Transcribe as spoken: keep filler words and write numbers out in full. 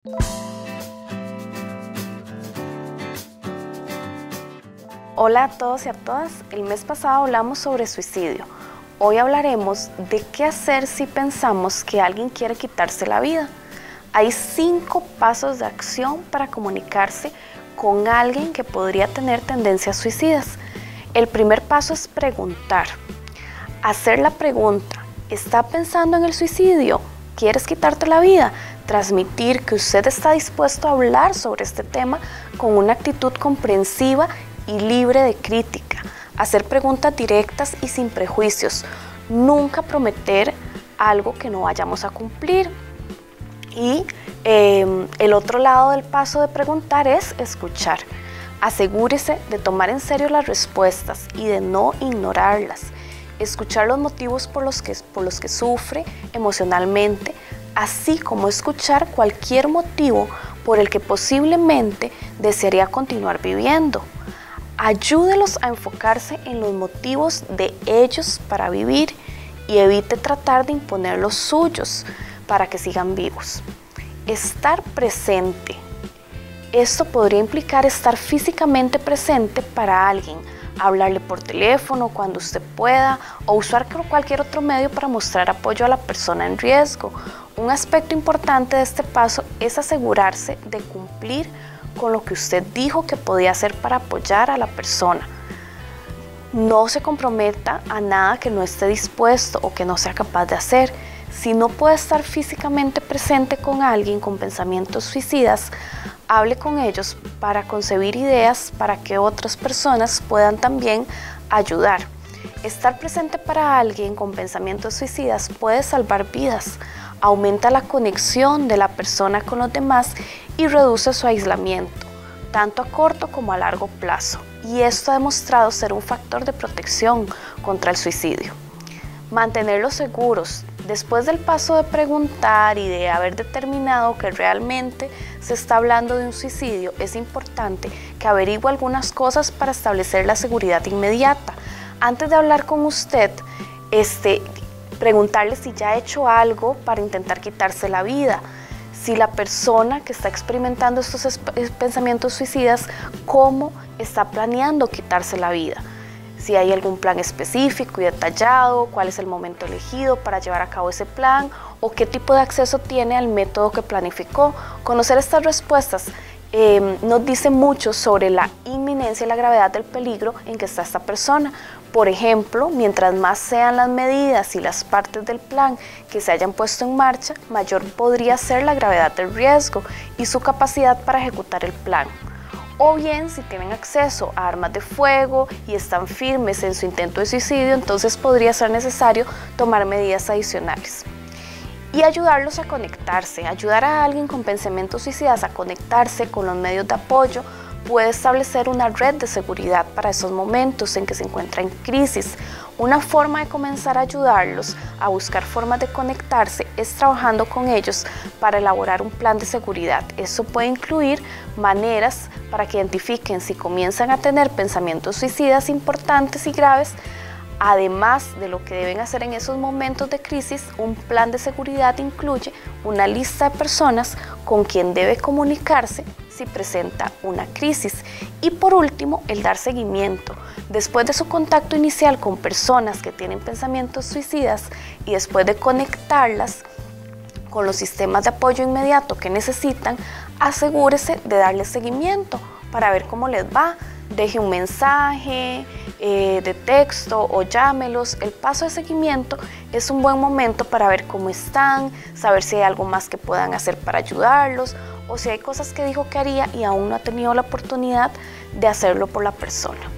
Hola a todos y a todas, el mes pasado hablamos sobre suicidio. Hoy hablaremos de qué hacer si pensamos que alguien quiere quitarse la vida. Hay cinco pasos de acción para comunicarse con alguien que podría tener tendencias suicidas. El primer paso es preguntar. Hacer la pregunta, ¿está pensando en el suicidio? ¿Quieres quitarte la vida? Transmitir que usted está dispuesto a hablar sobre este tema con una actitud comprensiva y libre de crítica. Hacer preguntas directas y sin prejuicios. Nunca prometer algo que no vayamos a cumplir. Y eh, el otro lado del paso de preguntar es escuchar. Asegúrese de tomar en serio las respuestas y de no ignorarlas. Escuchar los motivos por los que, por los que sufre emocionalmente, así como escuchar cualquier motivo por el que posiblemente desearía continuar viviendo. Ayúdelos a enfocarse en los motivos de ellos para vivir y evite tratar de imponer los suyos para que sigan vivos. Estar presente. Esto podría implicar estar físicamente presente para alguien, hablarle por teléfono cuando usted pueda o usar cualquier otro medio para mostrar apoyo a la persona en riesgo. Un aspecto importante de este paso es asegurarse de cumplir con lo que usted dijo que podía hacer para apoyar a la persona. No se comprometa a nada que no esté dispuesto o que no sea capaz de hacer. Si no puede estar físicamente presente con alguien con pensamientos suicidas, hable con ellos para concebir ideas para que otras personas puedan también ayudar. Estar presente para alguien con pensamientos suicidas puede salvar vidas, aumenta la conexión de la persona con los demás y reduce su aislamiento, tanto a corto como a largo plazo. Y esto ha demostrado ser un factor de protección contra el suicidio. Mantenerlos seguros. Después del paso de preguntar y de haber determinado que realmente se está hablando de un suicidio, es importante que averigüe algunas cosas para establecer la seguridad inmediata. Antes de hablar con usted, este, preguntarle si ya ha hecho algo para intentar quitarse la vida. Si la persona que está experimentando estos pensamientos suicidas, cómo está planeando quitarse la vida. Si hay algún plan específico y detallado, cuál es el momento elegido para llevar a cabo ese plan o qué tipo de acceso tiene al método que planificó. Conocer estas respuestas eh, nos dice mucho sobre la inminencia y la gravedad del peligro en que está esta persona. Por ejemplo, mientras más sean las medidas y las partes del plan que se hayan puesto en marcha, mayor podría ser la gravedad del riesgo y su capacidad para ejecutar el plan. O bien, si tienen acceso a armas de fuego y están firmes en su intento de suicidio, entonces podría ser necesario tomar medidas adicionales. Y ayudarlos a conectarse. Ayudar a alguien con pensamientos suicidas a conectarse con los medios de apoyo puede establecer una red de seguridad para esos momentos en que se encuentra en crisis. Una forma de comenzar a ayudarlos a buscar formas de conectarse es trabajando con ellos para elaborar un plan de seguridad. Eso puede incluir maneras para que identifiquen si comienzan a tener pensamientos suicidas importantes y graves. Además de lo que deben hacer en esos momentos de crisis, un plan de seguridad incluye una lista de personas con quien debe comunicarse si presenta una crisis. Y por último, el dar seguimiento. Después de su contacto inicial con personas que tienen pensamientos suicidas y después de conectarlas con los sistemas de apoyo inmediato que necesitan, asegúrese de darles seguimiento para ver cómo les va. Deje un mensaje eh, de texto o llámelos. El paso de seguimiento es un buen momento para ver cómo están, saber si hay algo más que puedan hacer para ayudarlos o si hay cosas que dijo que haría y aún no ha tenido la oportunidad de hacerlo por la persona.